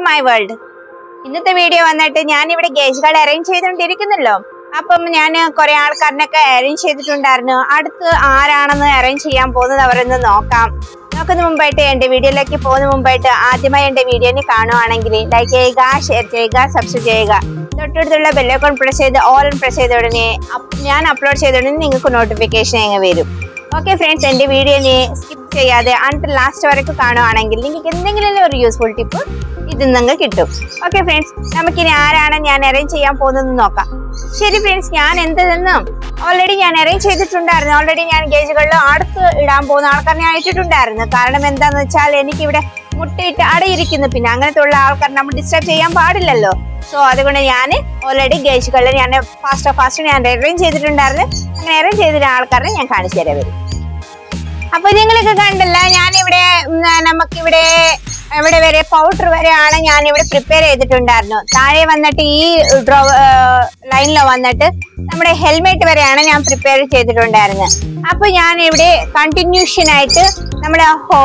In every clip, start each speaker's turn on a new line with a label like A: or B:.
A: My world. ഇന്നത്തെ video വന്നിട്ട് ഞാൻ ഇവിടെ ഗേജുകൾ അറേഞ്ച് ചെയ്തുകൊണ്ടിരിക്കുന്നല്ലോ. അപ്പം ഞാൻ കുറെ ആൾക്കാരനൊക്കെ അറേഞ്ച് ചെയ്തിട്ടുണ്ടായിരുന്നു. അടുത്ത് ആരാണെന്ന് അറേഞ്ച് ചെയ്യാൻ പോകുന്നത് അവരൊന്ന് നോക്കുന്ന മുമ്പായിട്ട് എന്റെ വീഡിയോയിലേക്ക് പോകുന്ന മുമ്പായിട്ട് ആദ്യമായി എന്റെ വീഡിയോനെ കാണുവാണെങ്കിൽ ലൈക്ക് ചെയ്യുക, ഷെയർ ചെയ്യുക, സബ്സ്ക്രൈബ് ചെയ്യുക. തൊട്ടടുത്തുള്ള ബെല്ലൈക്കൺ പ്രസ് ചെയ്ത് ഓൾ പ്രസ് ചെയ്ത ഉടനെ ഞാൻ അപ്ലോഡ് ചെയ്ത ഉടനെ നിങ്ങൾക്ക് നോട്ടിഫിക്കേഷൻ അങ്ങ് വരും. ഓക്കെ ഫ്രണ്ട്സ്, എന്റെ വീഡിയോനെ സ്കിപ്പ് ചെയ്യാതെ അൺടിൽ ലാസ്റ്റ് വരെയൊക്കെ കാണുവാണെങ്കിൽ നിങ്ങൾക്ക് എന്തെങ്കിലും ഒരു യൂസ്ഫുൾ ടിപ്പ് ഇതിൽ നിന്ന് കിട്ടും. ഓക്കെ ഫ്രണ്ട്സ്, നമുക്കിനി ആരാണ് ഞാൻ അറേഞ്ച് ചെയ്യാൻ പോകുന്നത് നോക്കാം. ശരി ഫ്രണ്ട്സ്, ഞാൻ എന്തെന്ന് ഓൾറെഡി ഞാൻ അറേഞ്ച് ചെയ്തിട്ടുണ്ടായിരുന്നു. ഓൾറെഡി ഞാൻ ഗേജുകളിൽ അടുത്ത് ഇടാൻ പോകുന്ന ആൾക്കാർ ഞാൻ ഇട്ടിട്ടുണ്ടായിരുന്നു. കാരണം എന്താന്ന് വെച്ചാൽ എനിക്കിവിടെ മുട്ടയിട്ട് അടയിരിക്കുന്നു. പിന്നെ അങ്ങനത്തെ ഉള്ള ആൾക്കാർ നമ്മൾ ഡിസ്റ്റർബ് ചെയ്യാൻ പാടില്ലല്ലോ. സോ അതുകൊണ്ട് ഞാൻ ഓൾറെഡി ഗേജുകളിൽ ഞാൻ ഫാസ്റ്റ് ഞാൻ അറേഞ്ച് ചെയ്തിട്ടുണ്ടായിരുന്നു. അങ്ങനെ അറേഞ്ച് ചെയ്തിട്ട് ആൾക്കാരെ ഞാൻ കാണിച്ചു തരാൻ വരും. അപ്പൊ നിങ്ങളൊക്കെ കണ്ടല്ല, ഞാനിവിടെ നമുക്കിവിടെ എവിടെ വരെ പൗഡർ വരെയാണ് ഞാനിവിടെ പ്രിപ്പയർ ചെയ്തിട്ടുണ്ടായിരുന്നു. താഴെ വന്നിട്ട് ഈ ലൈനിൽ വന്നിട്ട് നമ്മുടെ ഹെൽമെറ്റ് വരെയാണ് ഞാൻ പ്രിപ്പയർ ചെയ്തിട്ടുണ്ടായിരുന്നത്. അപ്പൊ ഞാൻ ഇവിടെ കണ്ടിന്യൂഷൻ ആയിട്ട് നമ്മുടെ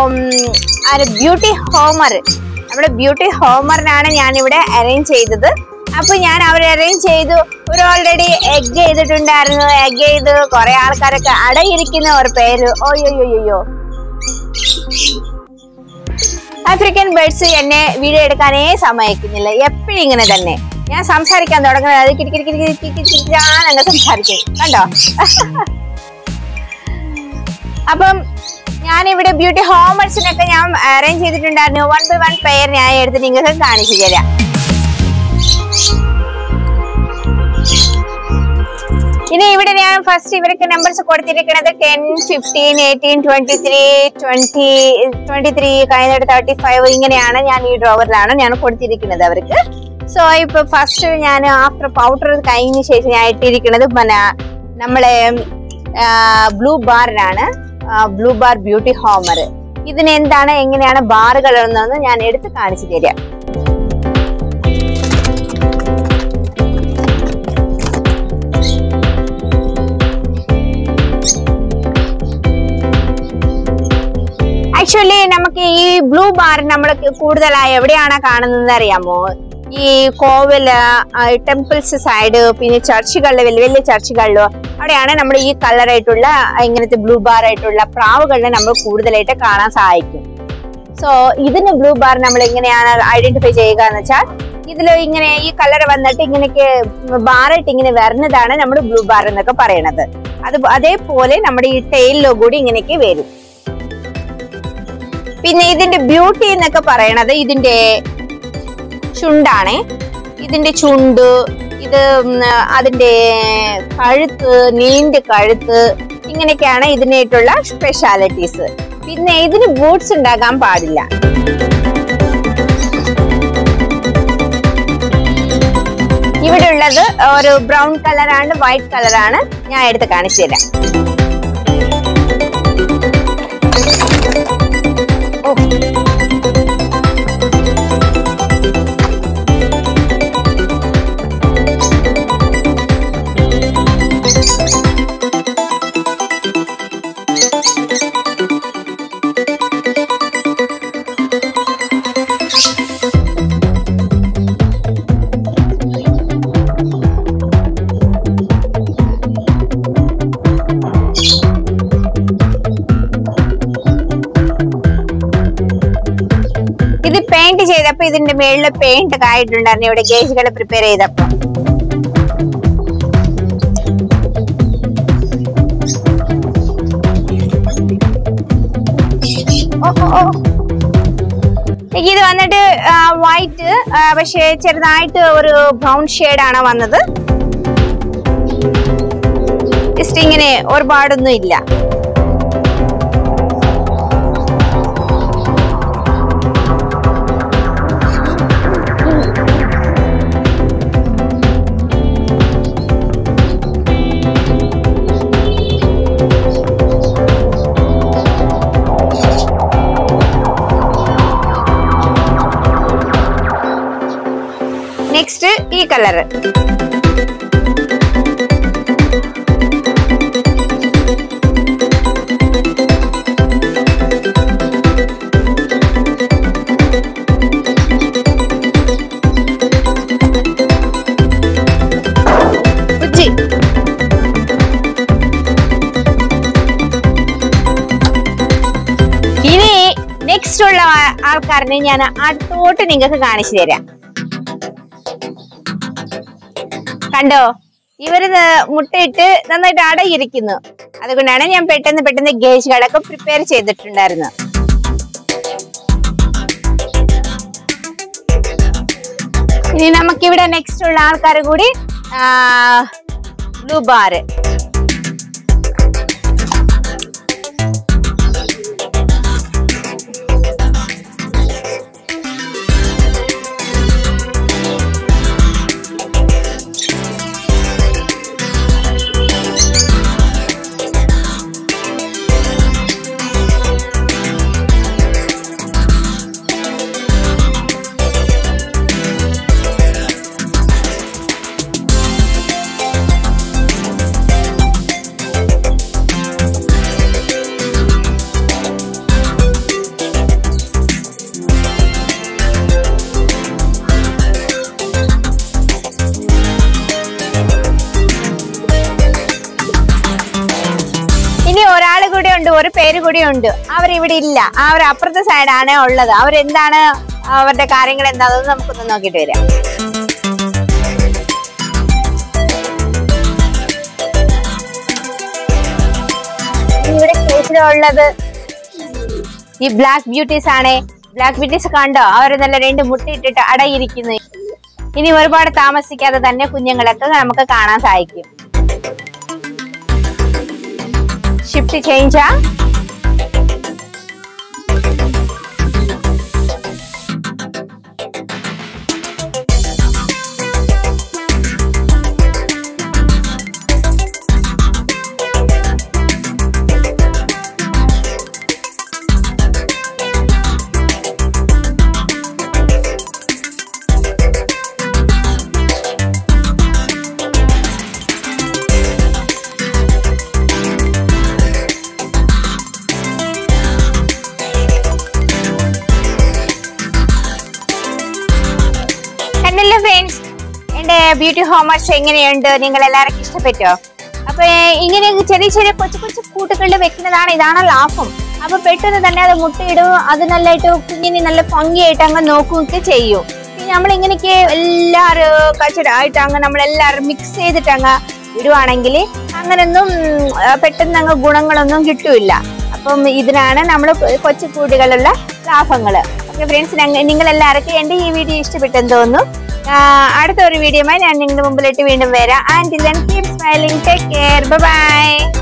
A: ബ്യൂട്ടി ഹോമറിനാണ് ഞാനിവിടെ അറേഞ്ച് ചെയ്തത്. അപ്പൊ ഞാൻ അവരെ അറേഞ്ച് ചെയ്തു. ഒരു ഓൾറെഡി എഗ് ചെയ്തിട്ടുണ്ടായിരുന്നു. എഗ് ചെയ്ത് കുറെ ആൾക്കാരൊക്കെ അടയിരിക്കുന്ന ഒരു പേര്. ഓയോയോയോ, ആഫ്രിക്കൻ ബേർഡ്സ് എന്നെ വീഡിയോ എടുക്കാനേ സമ്മതിക്കുന്നില്ല. എപ്പോഴും ഇങ്ങനെ തന്നെ. ഞാൻ സംസാരിക്കാൻ തുടങ്ങുന്നത് അത് കിടക്കിരിക്കാനങ്ങ് സംസാരിക്കും കണ്ടോ. അപ്പം ഞാനിവിടെ ബ്യൂട്ടി ഹോമേഴ്സിനൊക്കെ ഞാൻ അറേഞ്ച് ചെയ്തിട്ടുണ്ടായിരുന്നു. 1 by 1 പെയർ ഞാൻ എടുത്ത് നിങ്ങൾക്ക് കാണിച്ചു തരാം. ഇനി ഇവിടെ ഞാൻ ഫസ്റ്റ് ഇവർക്ക് നമ്പേഴ്സ് കൊടുത്തിരിക്കുന്നത് 10, 15, 18, 23 കഴിഞ്ഞിട്ട് 35 ഇങ്ങനെയാണ്. ഞാൻ ഈ ഡ്രോവറിലാണ് ഞാൻ കൊടുത്തിരിക്കുന്നത് അവർക്ക്. സോ ഇപ്പൊ ഫസ്റ്റ് ഞാൻ ആഫ്റ്റർ പൗഡർ കഴിഞ്ഞ ശേഷം ഞാൻ ഇട്ടിരിക്കുന്നത് നമ്മളെ ബ്ലൂ ബാറിനാണ്. Blue bar beauty homer. ഇതിന് എന്താണ് എങ്ങനെയാണ് ബാറുകൾ എന്നൊന്ന് ഞാൻ എടുത്ത് കാണിച്ചു തരാം. ആക്ച്വലി നമുക്ക് ഈ ബ്ലൂ ബാർ നമ്മൾ കൂടുതലായി എവിടെയാണ് കാണുന്നത് അറിയാമോ? ഈ കോവില്, ടെമ്പിൾസ് സൈഡ്, പിന്നെ ചർച്ചുകളില്, വലിയ വലിയ ചർച്ചുകളിലോ അവിടെയാണ് നമ്മൾ ഈ കളറായിട്ടുള്ള ഇങ്ങനത്തെ ബ്ലൂ ബാർ ആയിട്ടുള്ള പ്രാവുകളിനെ നമ്മൾ കൂടുതലായിട്ട് കാണാൻ സഹായിക്കും. സോ ഇതിന് ബ്ലൂ ബാർ നമ്മൾ എങ്ങനെയാണ് ഐഡന്റിഫൈ ചെയ്യുക എന്ന് വെച്ചാൽ ഇതിൽ ഇങ്ങനെ ഈ കളർ വന്നിട്ട് ഇങ്ങനെയൊക്കെ ബാറായിട്ട് ഇങ്ങനെ വരുന്നതാണ് നമ്മൾ ബ്ലൂ ബാർ എന്നൊക്കെ പറയണത്. അതേപോലെ നമ്മുടെ ഈ ടെയിലിലോ കൂടി ഇങ്ങനെയൊക്കെ വരും. പിന്നെ ഇതിന്റെ ബ്യൂട്ടി എന്നൊക്കെ പറയണത് ഇതിന്റെ ചുണ്ടാണ്. ഇതിന്റെ ചുണ്ട്, ഇത് അതിന്റെ കഴുത്ത്, നീണ്ട കഴുത്ത്, ഇങ്ങനെയൊക്കെയാണ് ഇതിനായിട്ടുള്ള സ്പെഷ്യാലിറ്റീസ്. പിന്നെ ഇതിന് ബൂട്ട്സ് ഉണ്ടാകാൻ പാടില്ല. ഇവിടെ ഉള്ളത് ഒരു ബ്രൗൺ കളറാണ്, വൈറ്റ് കളറാണ്. ഞാൻ എടുത്ത് കാണിച്ചു തരാം. ഇത് പെയിന്റ് ചെയ്തപ്പോ ഇതിന്റെ മേളില് പെയിന്റ് ഒക്കെ ആയിട്ടുണ്ടായിരുന്നു ഇവിടെ ഗേജുകൾ പ്രിപ്പയർ ചെയ്തപ്പോ. ഇത് വന്നിട്ട് വൈറ്റ്, പക്ഷെ ചെറുതായിട്ട് ഒരു ബ്രൗൺ ഷെയ്ഡാണ് വന്നത്. ജസ്റ്റ് ഇങ്ങനെ ഒരുപാടൊന്നും ഇല്ല. നെക്സ്റ്റ് ഈ കളർ. നെക്സ്റ്റ് ഉള്ള ആൾക്കാരനെ ഞാൻ അടുത്തോട്ട് നിങ്ങൾക്ക് കാണിച്ചു തരാം. കണ്ടോ, ഇവര് മുട്ടയിട്ട് നന്നായിട്ട് അടയിരിക്കുന്നു. അതുകൊണ്ടാണ് ഞാൻ പെട്ടെന്ന് ഗേജുകളൊക്കെ പ്രിപ്പയർ ചെയ്തിട്ടുണ്ടായിരുന്നു. ഇനി നമുക്കിവിടെ നെക്സ്റ്റ് ഉള്ള ആൾക്കാർ കൂടി ബ്ലൂ ബാർ. ഒരാള് കൂടി ഉണ്ട്, ഒരു പേര് കൂടി ഉണ്ട്. അവരിവിടെ ഇല്ല, അവർ അപ്പുറത്തെ സൈഡാണ് ഉള്ളത്. അവരെന്താണ്, അവരുടെ കാര്യങ്ങൾ എന്താണെന്ന് നമുക്കൊന്ന് നോക്കിട്ട് വരാം. ഇവിടെ കേസിലുള്ളത് ഈ ബ്ലാക്ക് ബ്യൂട്ടീസ് ആണ്. ബ്ലാക്ക് ബ്യൂട്ടീസ് കണ്ടോ, അവര് നല്ല 2 മുട്ടയിട്ടിട്ട് അടയിരിക്കുന്നു. ഇനി ഒരുപാട് താമസിക്കാതെ തന്നെ കുഞ്ഞുങ്ങളൊക്കെ നമുക്ക് കാണാൻ സാധിക്കും. ഷിഫ്റ്റ് ചേഞ്ചാ. ഫ്രണ്ട്സ്, എന്റെ ബ്യൂട്ടി ഹോംവർക്സ് എങ്ങനെയുണ്ട്? നിങ്ങൾ എല്ലാവർക്കും ഇഷ്ടപ്പെട്ടോ? അപ്പൊ ഇങ്ങനെ ചെറിയ കൊച്ചു കൂട്ടുകളിൽ വെക്കുന്നതാണ്, ഇതാണ് ലാഭം. അപ്പൊ പെട്ടെന്ന് തന്നെ അത് മുട്ടയിടും. അത് നല്ലതായിട്ട് കുഞ്ഞിനെ നല്ല ഭംഗിയായിട്ട് അങ്ങ് നോക്കുകയൊക്കെ ചെയ്യും. നമ്മൾ ഇങ്ങനെയൊക്കെ എല്ലാവരും കച്ചടായിട്ട് അങ്ങ് നമ്മളെല്ലാവരും മിക്സ് ചെയ്തിട്ട് അങ്ങ് ഇടുവാണെങ്കിൽ അങ്ങനൊന്നും പെട്ടെന്ന് അങ്ങ് ഗുണങ്ങളൊന്നും കിട്ടൂല. അപ്പം ഇതിനാണ് നമ്മൾ കൊച്ചു കൂടുകളുള്ള ലാഭങ്ങള്. ഓക്കെ ഫ്രണ്ട്സ്, നിങ്ങൾ എല്ലാവർക്കും എന്റെ ഈ വീഡിയോ ഇഷ്ടപ്പെട്ടെന്ന് തോന്നുന്നു. അടുത്ത ഒരു വീഡിയോയുമായി ഞാൻ നിങ്ങളുടെ മുമ്പിലിട്ട് വീണ്ടും വരാം. Until then, keep smiling. Take care. Bye bye.